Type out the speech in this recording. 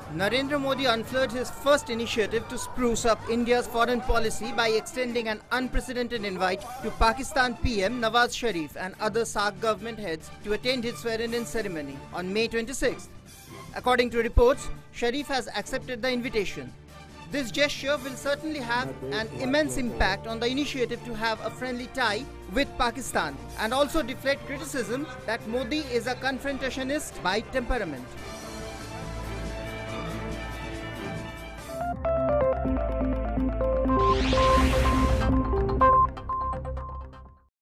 Narendra Modi unfurled his first initiative to spruce up India's foreign policy by extending an unprecedented invite to Pakistan PM Nawaz Sharif and other SAARC government heads to attend his swearing-in ceremony on May 26th. According to reports, Sharif has accepted the invitation. This gesture will certainly have an immense impact on the initiative to have a friendly tie with Pakistan and also deflect criticism that Modi is a confrontationist by temperament.